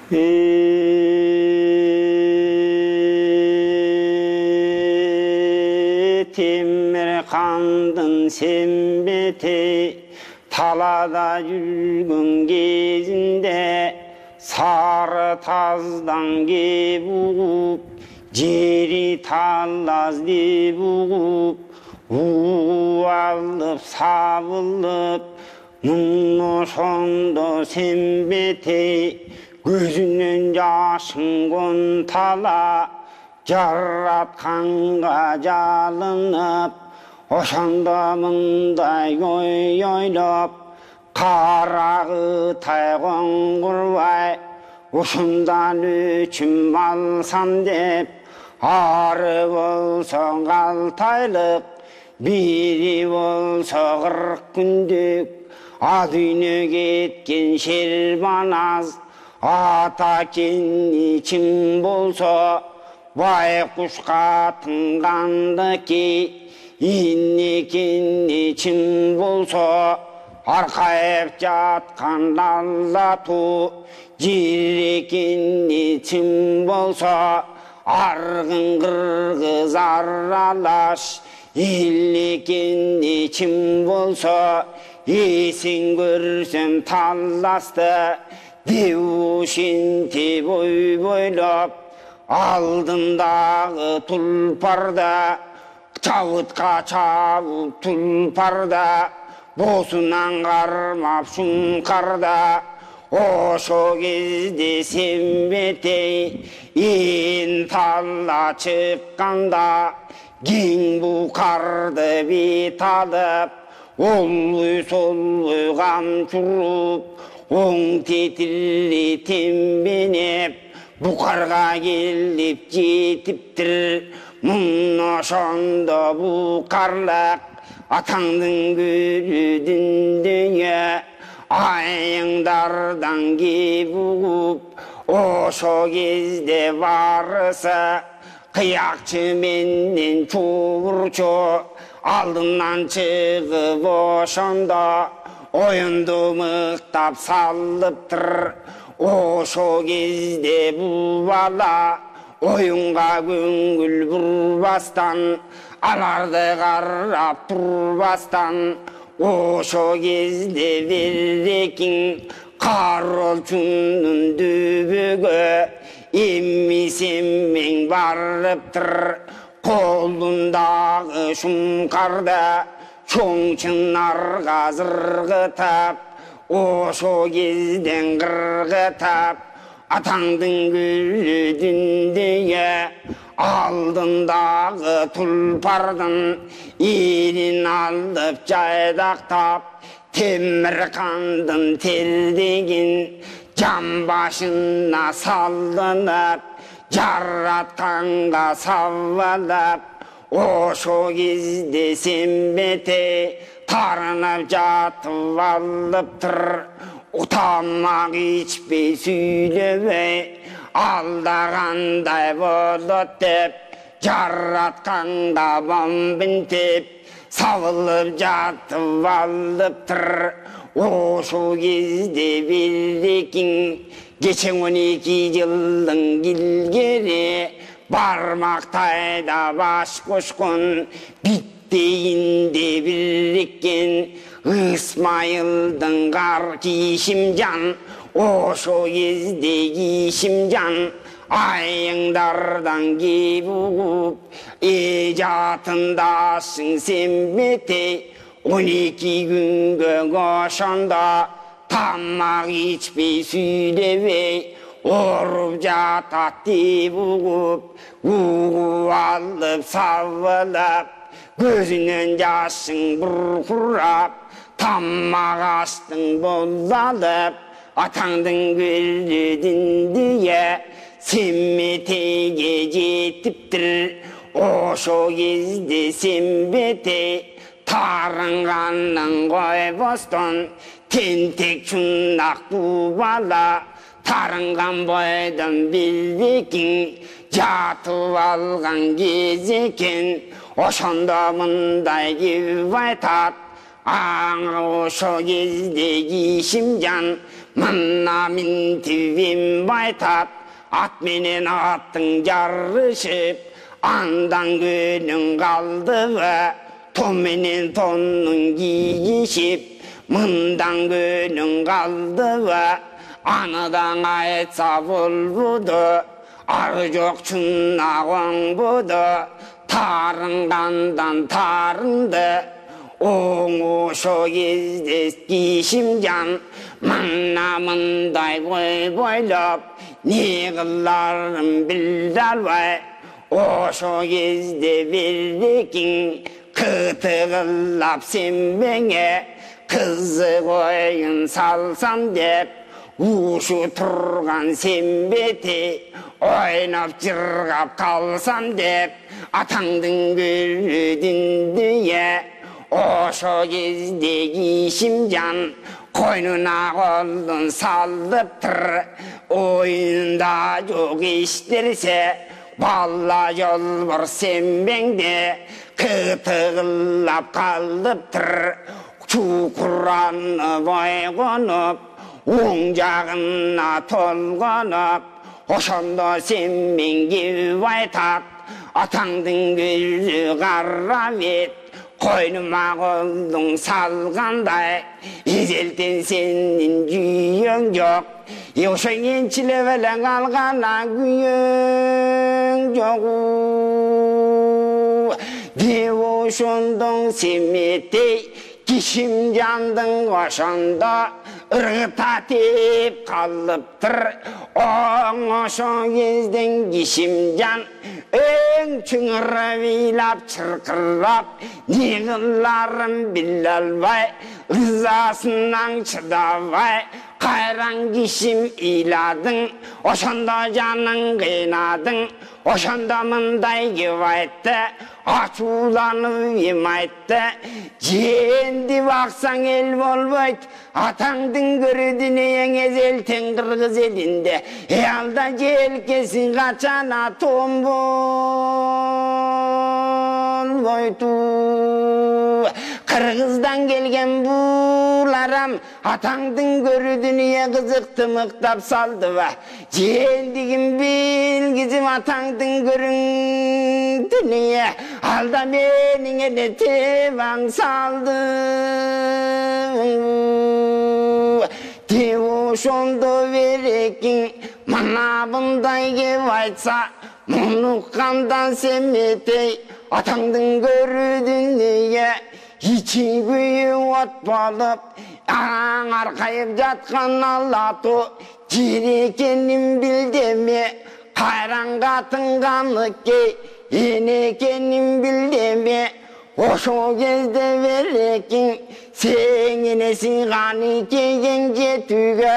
Temirkandın sembeti talada yürgün gezinde sarı tazdan gebuğup jeri tallazdı buğup uvallıp savılıp mumnu şondo sembeti gözünün yaşın gon tala jarratkanга жалынып ошондо мындай ой ойлоп карагы тайгоңгурбай ушундан үчүм алсам деп ары болсо калтайлык бири болсо 40 күндүк а дүйнө кеткен шербаназ ата кеничим болсо байкушка тынгандыки инекеничим болсо аркайып жаткан аллату жирекеничим болсо аргын кыргыз аралаш иллекеничим болсо эсин көрсөм талласты деушинтип ойбойлоп алдымдағы тұлпарда чабытқа чабып тұлпарда босынан қармап шұңқарда ошо кезде сембетей ен талла чыкканда кең бұқарды бет алып олбуй солбуй камчуруп оң тетилли тембенеп Бұқарға келіп жетіптір, мұн ошондо бұқарлық, атаңдың көрүдүн дүние, айыңдардан кебуып, ошо кезде барысы, қиякчы менен чуурчу, алдымнан чыгып ошондо, оюнду мыктап салыптыр, ошо кезде бул бала оюнга көңүл бурбастан аларды карап турбастан ошо кезде берекиң каролчунун дөбөгө эммисеммең барыптыр колундагы шуңкарда чоң чынарга зыргытап ошо кезден кыргытап атаңдын көрүдүндөгө алдындагы тұлпардың ерін алып жайдақтап Темірқандың тердеген жамбашына салынып жаратқанға савалап ошо кезде сенбете тарынып жатып алыптыр утамак ичпей сүйлөбөй алдагандай болот деп жаратканга бомбинтип сабылып жатып алыптыр ошол кезде бирикиң кече 12 жылдын илгери бармактайда баш кошкон биттейинде бириккен Исмайылдын кар кийишимжан ошо кезде кийишимжан айыңдардан кеп угуп жатындасың сенбетей 12 күнгө ошондо тамак ичпей сүйлөбөй оруп жатат деп угуп алып сабылып көзүнөн жашың буркурап тамак аштың болалып атаңдын көрүдүндүе сенметейге жетиптир ошо кезде сенбетей тарынганын койбостон тентек чунак бала тарынган бойдон билбекиң жатып алган кез экен ошондо мындай кеп айтат ошо кезде кишимжан мына тибин байтап ат менен аттың жарышып андан күнүң калдыбы том менен тоннун кийишип мындан күнүң калдыбы аныдан айтса болбуду ары жок чынак оңбуду тарынгандан тарынды оң ошо кезде кишимжан мына мындай койбойлоп не кыларын биле албай ошо кезде берекиң кытыгылап сенбеңе кызык оюн салсам деп ушу турган сенбети ойноп жыргап калсам деп атаңдын көрүдүндүе ошо кезде кишимжан койнуна колун салыптыр оюнда жок иштерсе балла жолбор сенбеңде кытыгылап калыптыр чукуранып ойгонуп оң жагына толгонуп ошондо сен менге байтап атаңдын көзү кара бет койнума колуң салгандай эзелтен сенин жүйөң жок ошо энчилеп эле калган күйөөң жогу деп ошондон семетей кишимжандын ошондо ыргыта тип калыптыр оң ошо кезден кишимжан өң чыңырып ыйлап чыркырап не кыларын биле албай ызасынан чыдабай кайран кишим ыйладың ошондо жаның кыйнадың ошондо мындай кеп айтты ачууланып эм айтты жээнди баксаң эл болбойт атаңдын көрүдүнүең эзелтен кыргыз элинде алда желкесин качан атом болбойту кыргыздан келген бул арам атаңдын көрүдүнүе кызыкты мыктап салдыбы жээндигин билгизип атаңдын көрүңдүнүе алда менин эле тебаң салды деп ошондо берекиң мына мындай кеп айтса муну уккандан семетей атаңдын көрүдүнүе ичи күйү от болуп аң аркайып жаткан алату жер экенин билдеме кайран катын каныкей эне экенин билдеме ошол кезде берекиң сен энесиң каныкейген жетүүгө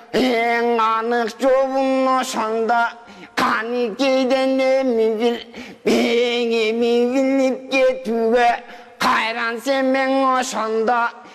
эң анык жобун ошондо каныкейден эми бир эң эми билип кетүүгө кайран сен ошондо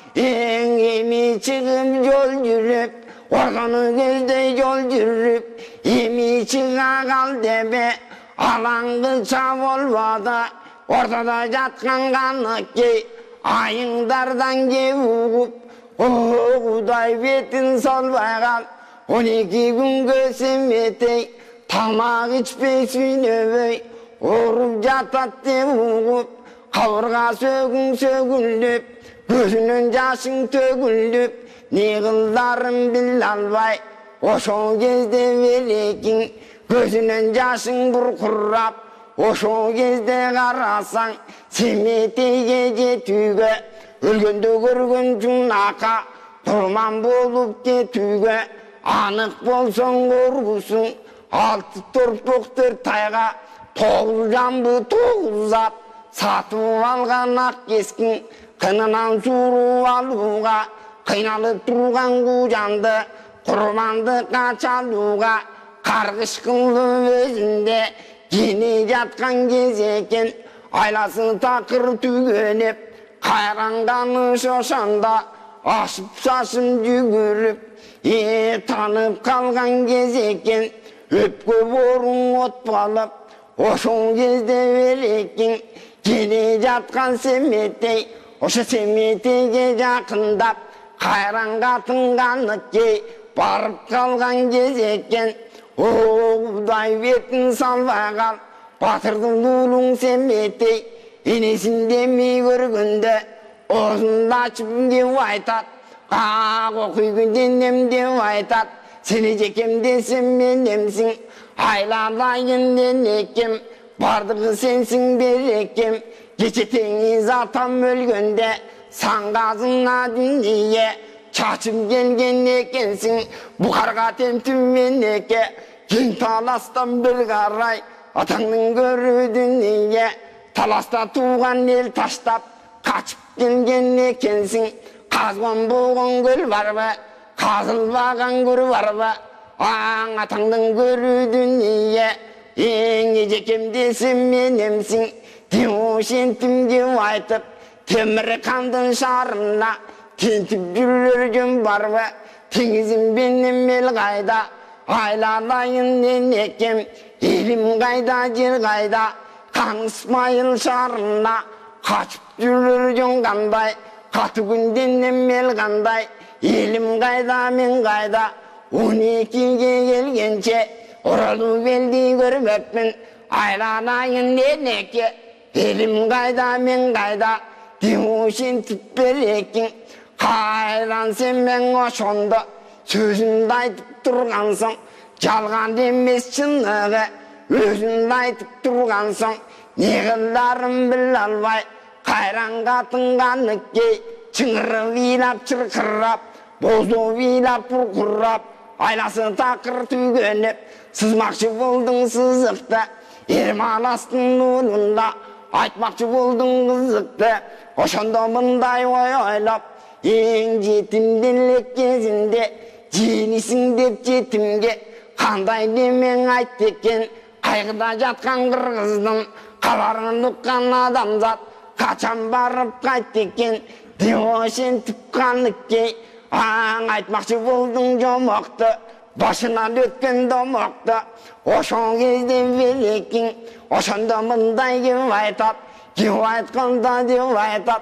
эң эми чыгып жол жүрүп ордону көздөй жол жүрүп эми чыга кал деме алаңгыча болбоду ортодо жаткан каныкей айыңдардан кеп угуп о кудай бетин солбой кал 12 күнгө семетей тамак ичпей сүйнөбөй ооруп жатат деп угуп кабырга сөгүнлүп көзүнөн жашың төгүлүп не кыларын биле албай ошол кезде берекиң көзүнөн жашың буркурап ошол кезде карасаң семетейге жетүүгө өлгөндө көргөн жунака турман болуп кетүүгө анык болсоң коргусуң 6 торпок 4 тайга 9 жамбы 9 ат сатып алган ак кескин кынынан suurup алууга кыйналып турган кужанды курмандыкка чалууга каргыш кылып өзүндө кене жаткан кез экен айласы такыр түгөнөп кайранганы ошондо ашып сашым жүгүрүп танып калган кез экен өпкө боруң от болуп ошол кезде берекиң келе жаткан семетей Oşa semetege jakındap kayran katınganlıkke barıp kalgan kez eken. Oğuday betin salvagal batırdın lulun semetey enesinde mi görgünde ozunda açıp dev aytat kağ okuygun dennem dev aytat seni cekem desem menemsin aylarlayın denekem bardığı sensin berekem geçeteniz atam ölgönde sangazın adın diye çaçıp gelgen ekensin bu karga temtümmen eke ken talastan bir karay atanın görüdün niye talasta tuğan el taştap kaçıp gelgen ekensin kazgan boğan göl var mı kazılbagan gör var mı ağan atanın görüdün niye enge cekem desem menemsin diyoşentim dev aytıp temir kandın şarına tentip yürürgün var mı tengizim benim el kayda aylarlayın nenekem elim kayda cer kayda kan İsmail şarına kaçıp yürürgün kanday katı gün dennem el kanday elim kayda men kayda 12'ye gelgençe oralı beldi görmepmin aylarlayın neneke elim kayda men kayda diyoşen tüpperekin kayran sen ben oşonda sözünde aytıp turgansın жалған емес шындығы өзіңді айтып тұрғансың неғылдарым біл албай қайран қатынғаныкке чыңыры вилап чырқырап бозу вилап бұрқырап айласы тақыр түйгеніп сызмақшы болдың сызықты ермаластың ұлында айтмақшы болдың қызықты ошондо мындай ой ойлап ең жетімділік кезінде жеңісің деп жетімге қандай демен айт екен қайғыда жатқан қырғыздың хабарын ұққан адамзат қашан барып қайт екен диошен түпқаныкке аң айтмақшы болдың жомоқты башынан өткен домоқты ошон кезде великин ошондо мындай кеп айтат кеп айтканда деп айтат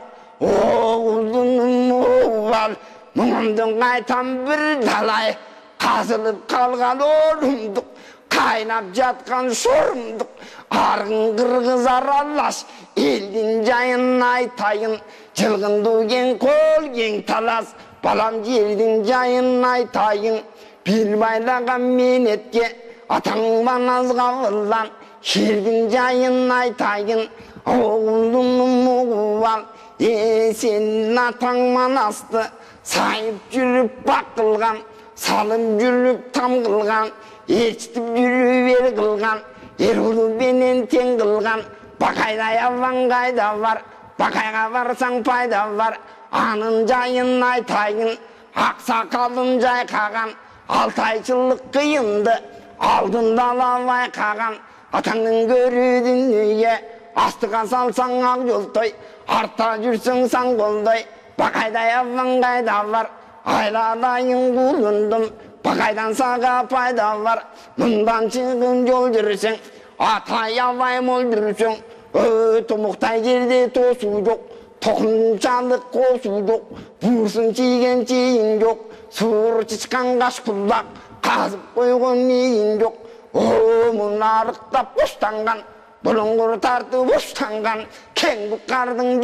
оğlunum oğal мұңымдың айтам бір талай қазылып қалған орымдық қайнап жатқан шорымдық арғын қырғыз аралас елдің жайын айтайын жылғынды кен қол кен талас балам жердің жайын айтайын бел байлаған менетке атаңба назға выллан жердің жайын айтайын оğlunum oğal сенің атаң манасты сайып жүріп бақ қылған салып жүріп там қылған ешітіп жүріп ер қылған ер ұлы бенен тең қылған бақайдай аван қайда бар бақайға барсаң пайда бар анын жайын айтайын ақсақалын жайқаған 6 айчылық қиынды алдында байқаған атаңның көреді дүние астыға салсаң ақ жолтой артта жүрсің сан қолдай бақайдай аван қайда бар айладайын құлындым бақайдан саға пайда бар мұндан шығын жол жүрсең атай абай мол жүрсең томықтай жерде тосу жоқ тоқымшалық қосу жоқ буырсын тиген тиын жоқ суыр шыққан қашқұлдақ қазып қойған мейін жоқ мұнарықтап бостанған бұлыңғыр тартып ұстанған кең бұқардың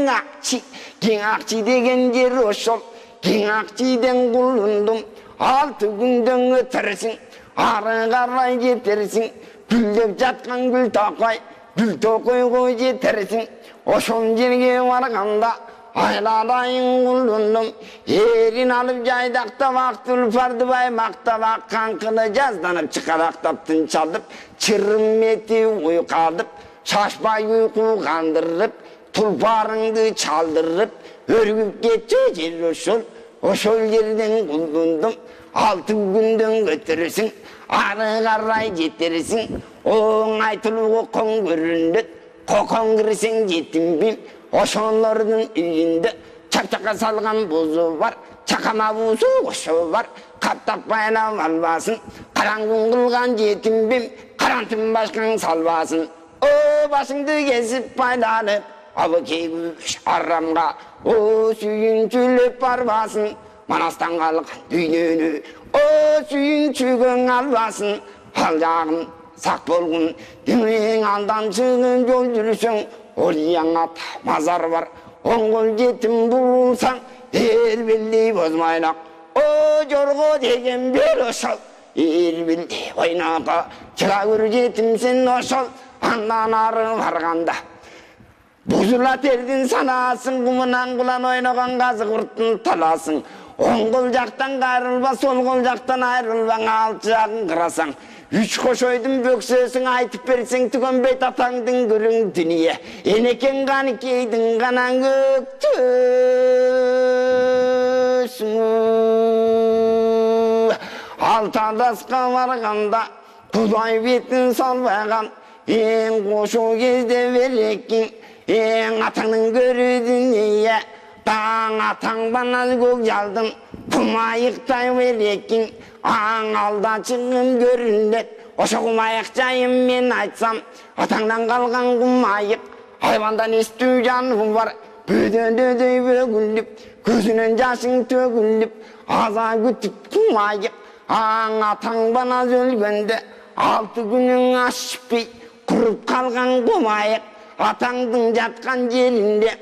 кең ақчи деген жер ошол кең ақчиден құлындым 6 күнден өтерсің ары қарай жетерсің гүлдеп жатқан гүл тоқой ғой жетерсің ошол жерге барғанда айладайын құлындым ерін алып жайдақтап ақ түлпарды баймақтап ақ қаңқыны жазданып чықалақтап тынчалып чырымети ұйқадып шашпай ұйқы қандырып тұлпарыңды чалдырып өргіп кетші жер ошол жерден құлындым 6 күнден өтерсің ары қарай жетерсің оңайтылуы қоң көрінді қоқон кірсең жетімбим ошолордун үйүндө чапчакка салган бузу бар чакама бузу ошо бар каптап байлап албасын караңгы кылган жетимбим карантын башкаң салбасын о башыңды кесип байланып абы кейбіш арамға о сүйіншілік барбасын манастан қалған дүйнені о сүйіншігің албасын ал жағын сақ болғын дүниең алдан шығын жол жүрсең орияңа мазар бар оңғыл жетім болсаң ербілдей бозмайлақ о жорға деген бер ошал ербілдей ойнаға шыға көр жетім сен ошал андан ары барғанда бұзыла тердің санасын құмынан құлан ойнаған қазы құрттың таласың оң қол жақтан қайрылба сол қол жақтан айрылбаң алты жағын қырасаң үш қош ойдың бөксесің айтып берсең түгенбей татаңдың көрің дүние енекең қанекейдің ғанан көктөсің алтадасқа барғанда құдай бетін салбаған ең қошу кезде берекең ең атаңның көрі дүние таң атаңдан аз көк жалдым құмайықтай берекең аң алда шығын көрінет ошо құмайық жайым мен айтсам атаңдан қалған құмайық хайвандан естүү жаным бар бөдөндөдөй бөгүлүп көзүнөн жашың төгүлүп аза күтүп құмайық аң атаңдан аз өлгөндө 6 күнүң ашпай куруп калган құмайық атаңдың жатқан жерінде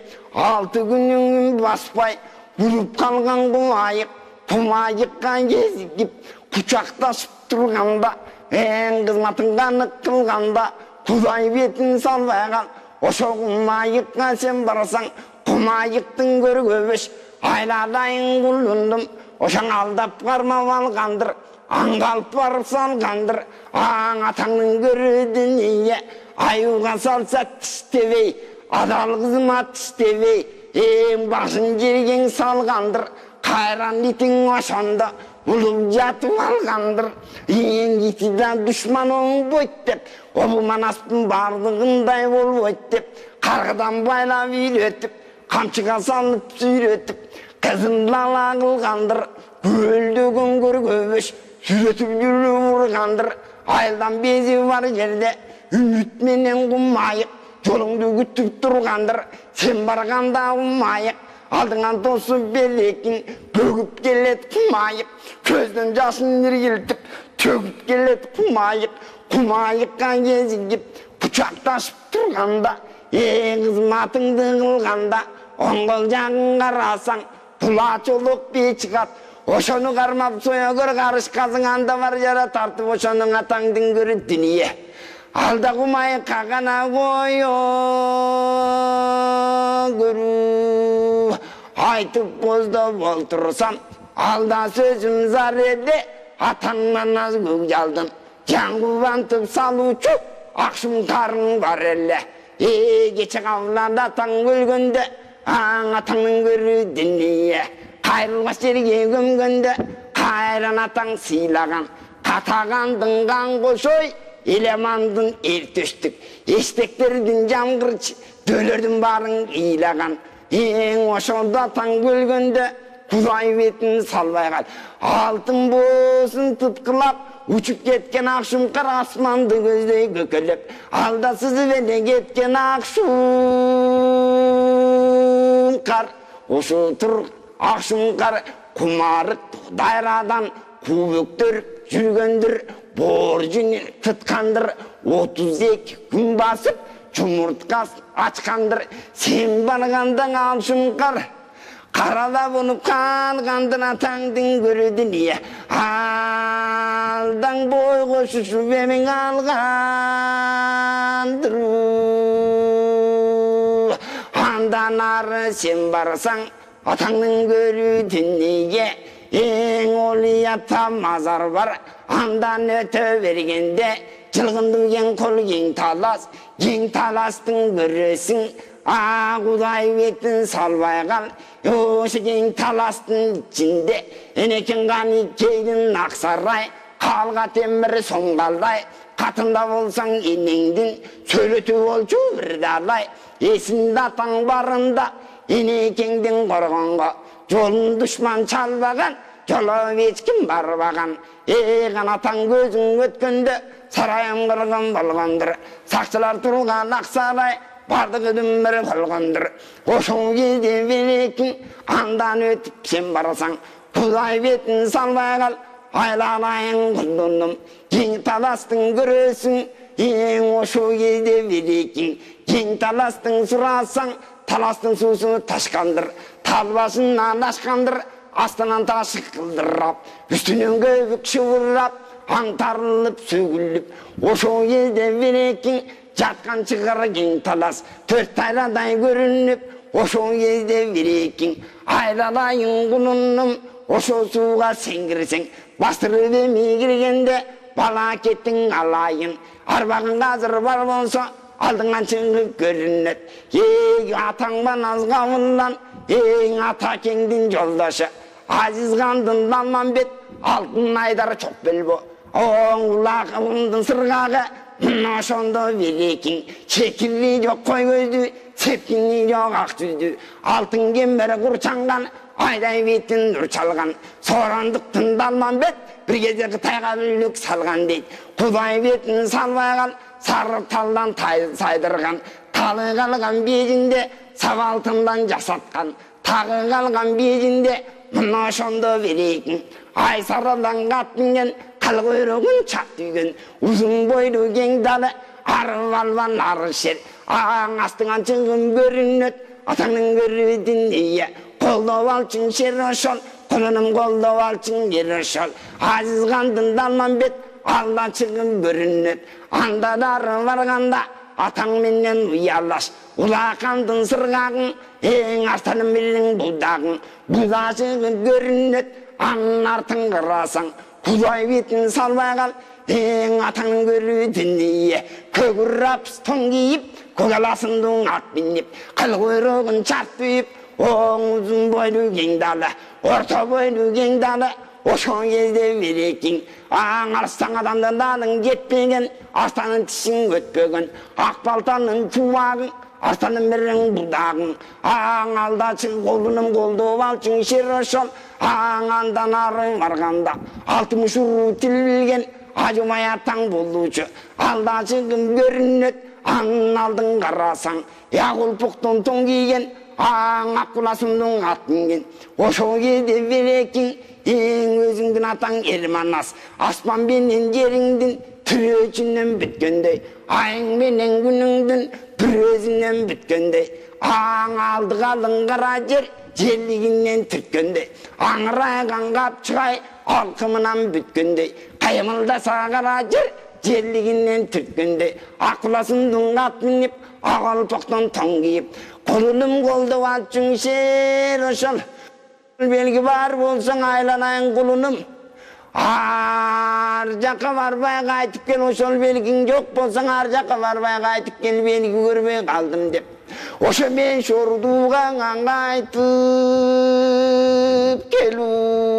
6 күнүң баспай куруп калган құмайық құмайыққа кезігіп құшақтасып тұрғанда ең қызматын қанық қылғанда құдай бетін салбайған ошо құмайыққа сен барсаң құмайықтың көргөбөш айладайын құлындым ошаң алдап қармап алғандыр аңғалып барып салғандыр аң атаңның көрі дүние аюға салса тістебей адал қызыма тістебей ең башын жерген салғандыр қайран итің ошонда ұлып жатып алғандыр ең ити да дұшман оңбойт деп обу манаспын бардығындай болбойт деп қарғыдан байлап үйретіп қамшыға салып сүйретіп қызын лала қылғандыр көлдөгөн көргөбөш сүйретіп жүріп ұрғандыр айылдан безі бар жерде үміт менен құмайық жолыңды күтіп тұрғандыр сен барғанда құмайық алдыңан тосып берекең бөгіп келет құмайық көзден жасын іргелтіп төгіп келет құмайық құмайыққа кезігіп құшақтасып тұрғанда ең қызматыңды қылғанда оң қол жағын қарасаң тұла чолық бей шығат ошоны қармап соя көр қарышқазыңанда бар жара тартып ошоның атаңдың көрі дүние алда құмайыққа ғана қойо көру айтып боздап отырсам алда сөзім зар еді атаңнан аз көк жалдым жаңғып антып салушы ақшым қарын бар әлі кече қавлада таң өлгенде аң атаңның көрі дүние қайрылбас жерге көмгенде қайран атаң сыйлаған қатағандың қан қошой елемандың ертөстік естектердің жаңғырч дөлердің барын илаған ең ошолда таң өлгенде құдай бетін салбай қал алтын босын тұтқылап учуп кеткен ақшұңқар асманды көздей көкелеп алда сызып ене кеткен ақшұңқар ошо тұр ақшұңқар құмарық дайрадан кубөктөр жүргөндүр боржун тұтқандыр 32 күн басып жұмыртқасын ачқандыр сен барғандан ақшұңқар қарада бұнып қалғандыр атаңдың көрі дүние алдаң бой қосышып емің алғандыр андан ары сен барсаң атаңның көрі дүние ең олията мазар бар андан өте бергенде жылғындырген қол ең таластың көресің Құдай бетін салбай қал ошо ең таластың içinde енекең қаны кейдің ақсарай қалға темір соңғалдай қатында болсаң енеңдің сөйлету болчу бірдалай есінде атаң барында енекеңдің қорғанға жолын дұшман çalбаған жолы ешкім барбаған қанатаң көзің өткенде сарайым қырғын болғандыр сақшылар тұрған ақсарай бардығыдың бір қылғандыр. Ошол кезде великин андан өтіп сен барасаң, Құдай бетін салмай қал, айланайын құлыным, кең таластың көресің, ең ошол кезде великин, кең таластың сұрасаң, таластың сусын ташқандыр, талбасынан ашқандыр, астынан ташы қылдырап, үстінен көбік шуырап, аңтарылып сөгіліп, ошол кезде великин жатқан шығар кең талас, төрт айрадай көрініп, ошол кезде великин айралайын құлыным, ошол суға сен кірсең, бастырып емей кіргенде, бала кеттің алайын, арбағың қазір бар болса, алдыңан шығып көрінет. Ей атаңбан азға мұндан, ең ата кеңдің жолдашы, Азиз қандың Далманбет, алтын айдар çok белбо, оңлағымдың сырғағы, ошондо великин, чекилли жок кой көздү, сепкинли жок ак жүздү, алтын кембер курчанган, айдай беттин нур чалган, сорандыктын Далманбет, bir gece Кытайга бүлүк салган дейт. Кудай бетін салбай кал, сары талдан сайдырган, талы калган бежинде сабалтындан жасаткан, тагы калган бежинде мына ошондо великин, ай сарыдан кат минген, кал койрогун чак түйгөн, узун бойлуу кең далы, ары балбан ары шер, аң астыңан чыгым көрүнөт, атаңдын көрүдүн ие, колдоп алчың шер ошол, құлыным қолдап алчың ер ошол, Азиз қандың Далманбет, алда чыгым көрүнөт, андадары барганда, атаң менен уялаш, улакандың сыргагың, эң артанын билиң булдагың, буда чыгып көрүнөт, анын артын карасаң, Кудай бетін салбай кал, эң атаңын көрүдүн ие, көгүрап тон кийип, көгаласындың ат минип, кыл койрогун чартып, оң узун бойлуу кең далы, орта бойлуу кең далы, ошол кезде великин, аң арыстан адамдан далың жетпеген, арстанын тишин өтпөгөн, ак балтанын чубагың, арстанын берең будагың, аң алда чыгып колунум колдоп алчың шер ошол, аң андан ары барганда, 60 уруу тил билген, ажымай атаң болуучу, алда чыгып көрүнөт, анын алдын карасаң, ягулпуктун тон кийген, аң аккуласымдың ат минген, ошол кезде великин, эң өзүңдүн атаң Эрманас, аспан менен жериңдин түрөчүнөн бүткөндөй, айың менен күнүңдүн бүрөзүнөн бүткөндөй, аң алды калың кара жер, жерлигинен түрткөндөй, аңырайган капчыгай алкымынан бүткөндөй, каймылдаса кара жер, жерлигинен түрткөндөй, акуласымдың ат минип, акалпактан тоң кийип, құлыным қолдап алчың шер ошол, белги бар болсаң айланайын құлыным, ар жаққа барбай қайтып кел, ошол белгиң жоқ болсаң ар жаққа барбай қайтып кел, белги көрбей қалдым деп. Ошо мен шордуға қайтып келу,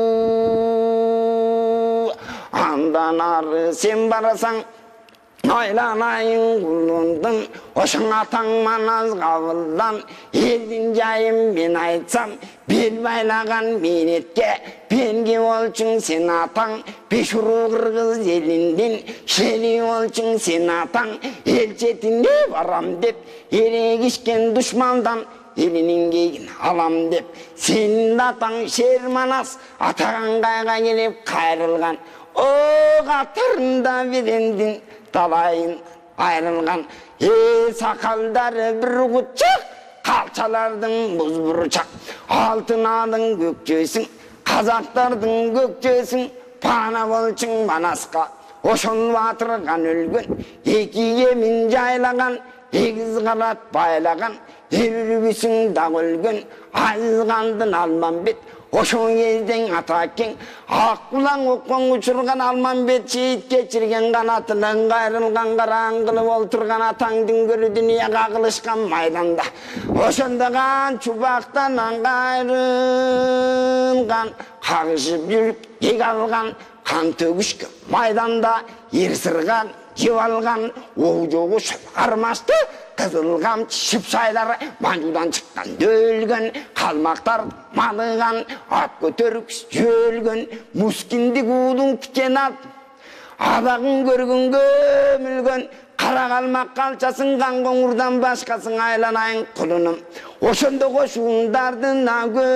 андан ары сен барасаң, айланайын құлындым, ошың атаң маназ қабылдан, елдің жайым мен айтсам, бел байлаған менетке, пенге олчың сен атаң, бешұру қырғыз елінден, шели олчың сен атаң, ел четінде барам деп, ерегішкен дұшмандан, елінің кейін алам деп, сенің атаң шер манас, атаған қайға келіп қайрылған, о қатарында берендін, талайын айрылған, сақалдары бір құтчақ, қалчалардың мұз бұрчақ, алтынадың көкчесің, қазақтардың көкчесің, пана болчың манасқа, ошон батырған өлгін, екі емін жайлаған, егіз қалат байлаған, ерүрбісің да өлгін, Азиз қандың Далманбет, ошон кезден ата кең, аққулаң оққан ұшырған Далманбет, шейіт кечірген қанатынан қайрылған қараң қылып олтырған атаңдың көрі дүнияға қылышқан майданда, ошондаған чубақтанан қайрылған, қағышып жүріп кек алған, қан төгішкі майданда ер сырған, жеп алған, оу жоғы армашты, қызылған шыпшайлары манжудан шыққан өлген, қалмақтар малыған, ат көтеріп жөлген, мускинді қудың тікен ат, адағын көргін көмілген, қарақалмақ қалчасын қанқоңырдан башқасын айланайын құлыным ошондо кошундардына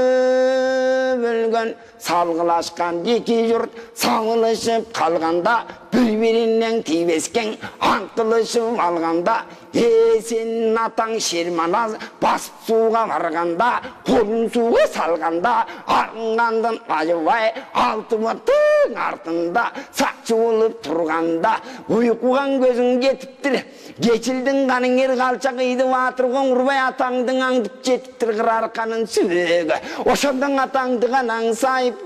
көбөлгөн салгылашкан эки журт саңылышып калганда бири-биринен тийбескен аңкылышып алганда сенин атаң Шерманаз басып сууга барганда колун сууга салганда арынгандын ажыбай алтыбаттын артында сакчы болуп турганда уйкуган көзүң кетиптир кечилдин каның эр калча кыйды баатыр коңурбай атаңдын аңдып жетиптир кырарканын сүбөгө ошондон атаңды канаң сайып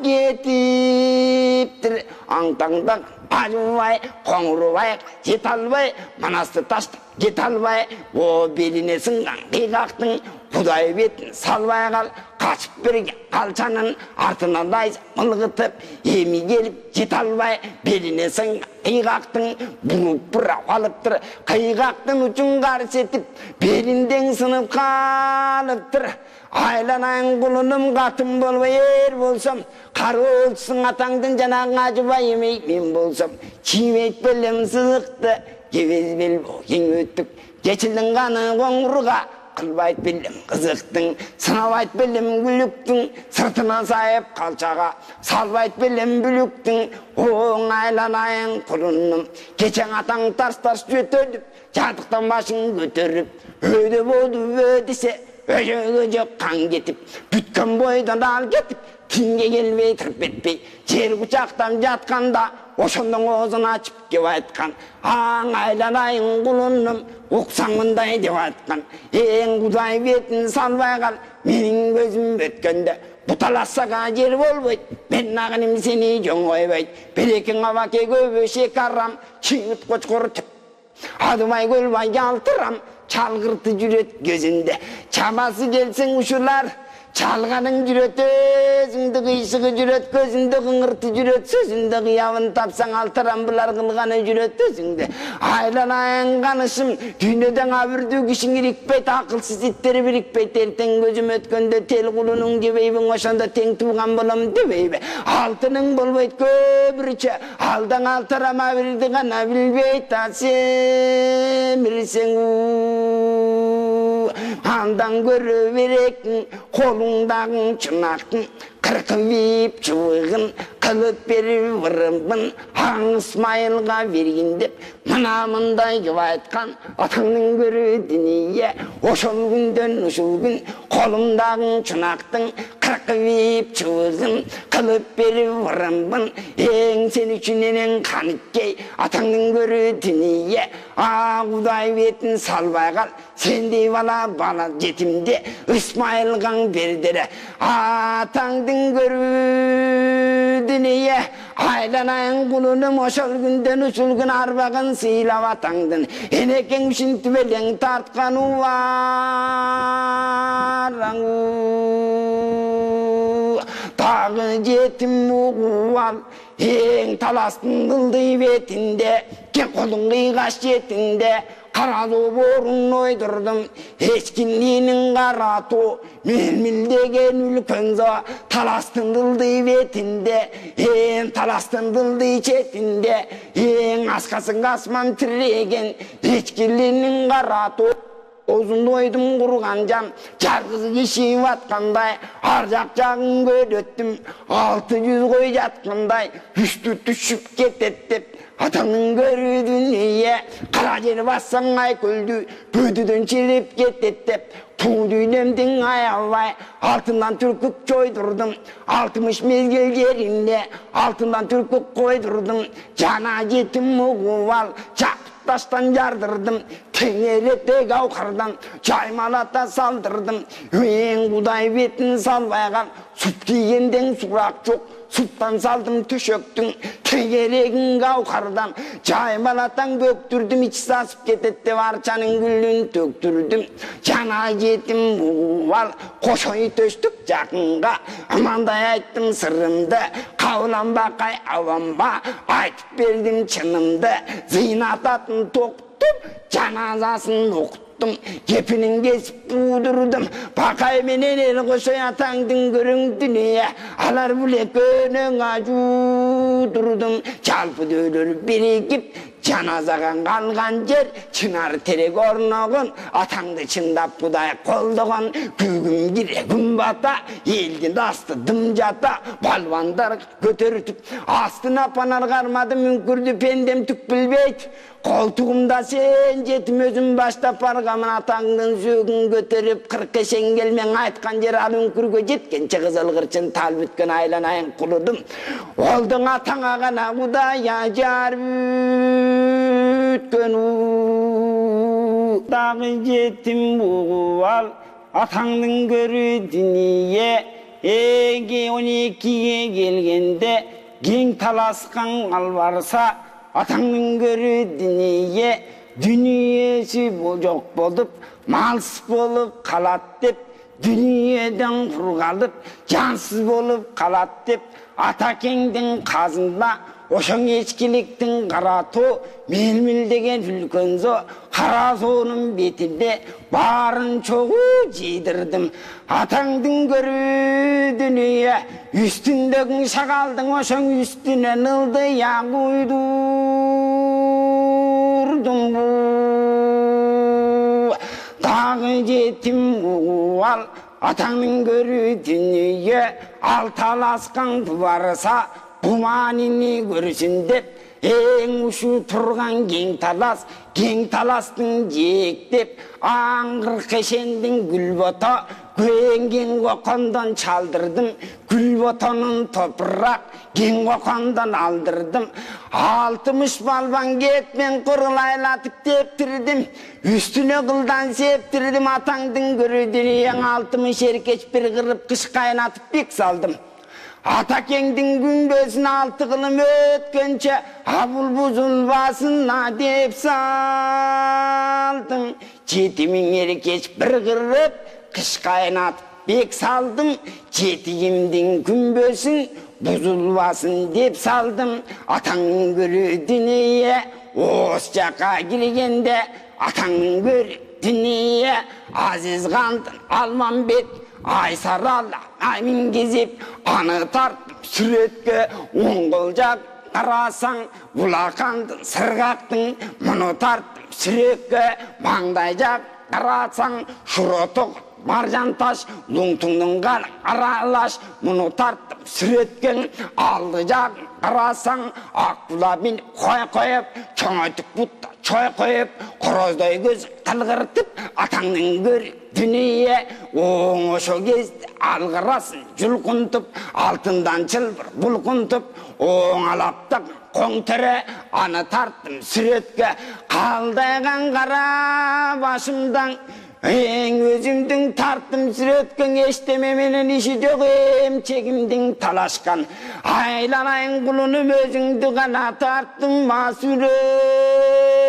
кетиптир аңтаңдак ажыбай коңурбай жете албай манасты таштап жете албай о белине сынган кыйгактын Кудай бетін салбай кал качып берген калчанын артынан дайса мылгытып эми келип жете албай белине сынган кыйгактын буруп бурап алыптыр кыйгактын учун карсетип белинден сынып калыптыр айланайын кулунум катын болбой эр болсом кары болсуң атаңдын жанагы ажыбай эмей мен болсом чиймейт белем сызыкты кебез бел кең өттүк кечилдин каны коңурга кылбайт белем кызыктың сынабайт белем күлүктүң сыртына сайып калчага салбайт белем бүлүктүң оң айланайын кулунум кечең атаң тарс жөтөлүп жадыктан башын көтөрүп өйдө болду десе өжөгө жок кан кетип бүткөн бойдон ал кетип тиңге келбей тырп этпей жер кучактап жатканда ошондон оозун ачып кеп айткан аң айланайын кулунум уксаң мындай деп айткан эң Кудай бетин салбай кал менин көзүм өткөндө буталасага жер болбойт мен нагыным сени жоңойбойт берекең абаке көбө шекарам чыйыт кочкор адымай көлбай жалтырам чалгырты жүрөт көзүндө чамасы келсең ушулар чалганың жүрөт өзүңдү кыйшыгы жүрөт көзүндө кыңырты жүрөт сөзүндө кыябын тапсаң алтырам булар кылганы жүрөт өзүңдө айланайын канышым дүйнөдөн абүрдүү кишиң ирикпейт акылсыз иттер бирикпейт эртең көзүм өткөндө тел кулунуң жебейбиң ошондо тең тууган болом дебейби алтының болбойт көбүрчө алдаң алтырам абирди гана билбейт семирсең андан көрө берекиң колуңдагы чынактың кыркып чыбыгын кылып берип ырымбын аң Исмайылга бергин деп мына мындай деп айткан атаңдын көрө дүние ошол күндөн ушул күн колумдагы чынактың кыркып чыбыгын кылып берип ырымбын эң сен үчүн энең каныккей атаңдын көрө дүние Кудай бетин салбай кал сендей бала жетимде Исмайылгаң бердире атаңдын көрүү дүние айланайын кулунум ошол күндөн ушул күн арбагын сыйлап атаңдын энекең ушинтип элең тартканы бар дагы жетим угуп ал эң таластын ылдый бетинде кең колуң кыйгаш жетинде каралуу боорун ойдурдум эчкинлигинин каратуу мелмилдеген үлкөн зоо таластын ылдый бетинде эң таластын ылдый четинде эң аскасын асман тиреген эчкилигинин каратуу Озун ойдум курган жан жалгыз кишип аткандай ар жак жагын көрөттүм 600 кой жаткандай үстү түшүп кетет деп атаңдын көрүү дүние кара жер бассаң айкөлдү бөдүдөн чирип кетет деп туу дүйнөмдүн аябай алтындан түркүк чойдурдум 60 мезгил жеринде алтындан түркүк койдурдум жана жетим угуп ал таштан жардырдым теңеретек аукардан жаймалата салдырдым эң Кудай бетин салбай кал суп тийгенден сурак жок суптан салдым төшөктүң теңерегин аукардан жаймалатаң бөктүрдүм ич сасып кетет деп арчанын гүлүн төктүрдүм жана жетим угуп ал кошой төштүк жакынга амандай айттым сырымды кабыланбакай абамба айтып бердим чынымды зыйнат атын токтуп жаназасын окуттум кепинин кесип буудурдум бакай менен эл кошой атаңдын көрүң дүние алар булек көнөң ажуудурдум жалпы дөөлөр биригип жаназаға қалған жер чынар терек орнығын атаңды чындап құдай қолдаған күгім кире күн бата елден асты дым жата балуандар көтертіп астына панар қармады мүңкірді пендем түк білбейді қолтығымда сен жетім өзім баштап барғамын атаңдың сөгін көтеріп қырық шеңгелмен айтқан жер ал үңкірге жеткенше қызыл қырчын тал бүткен айланайын құлыдым олдың атаңа ғана құдай ажар бүткені дағы жетім бұғы ал атаңдың көрі дүние еге 12-ге келгенде кең таласқан ал барса атаңның көрі дүние дүниесі жоқ болып малсыз болып қалат деп дүниеден құр қалып жансыз болып қалат деп атакеңдің қазында ошоң ешкіліктің қара тоо мелмілдеген үлкен зо қара соның бетінде барын чоғу жидырдым атаңдың көрі дүние үстіндегің шағалдың ошоң үстінен ылдыя құйдырдым дағы жетім ал атаңның көрі дүние ал таласқан барса бұманini көрсін деп ең ұшы тұрған кең таластың жиектеп аңғыр қешендің гүлбота кең қоқандан чалдырдым гүлботаның топырақ кең қоқандан алдырдым 60 балбан кетмен құрылайлатып тептірдім үстіне қылдан септірдім атаңдың көріден ең 60 еркеш бір қырып қыш қайнатып бек салдым атакеңдің күнбесін 6 қылым өткенше абыл бұзылбасына деп салдым жетімің еркеш бір қырып қыш қайнатып бек салдым жетімдің күнбесін бұзылбасын деп салдым атаңның көрі дүние осы жаққа келгенде атаңның көрі дүние Азиз қандын Алманбет Айсаралла аймин кезеп аны тартып сүретке оңғылжақ қарасаң бұлақандың сырғақтың мұны тартып сүретке маңдайжақ қарасаң шұротық маржан таш лұңтыңның аралаш мұны тартып сүреткен алды жақ қарасаң ақбұла мен қойып чоңайтып бұтта чой қойып қороздай көз қылғыртып атаңның көрі дүние оң ошо кезде алғырасын жұлқынтып алтындан чылбыр бұлқынтып оңалаптық қоң тірі аны тарттым сүретке қалдайған қара башымдан ең өзімдің тарттым сүреткен ештеме менен іші жоқ чегімдің талашқан айланайын құлыным өзіңді ғана тарттым ма сүрет